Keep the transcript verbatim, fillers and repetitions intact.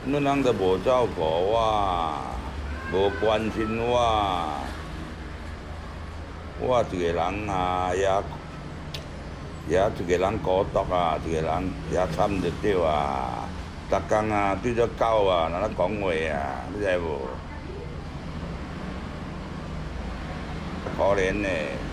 恁人都无照顾我，无关心我，我一个人啊，也也一个人孤独啊，一个人也惨着着啊。逐工啊，对着狗啊，若咧讲话啊，你知无？可怜呢。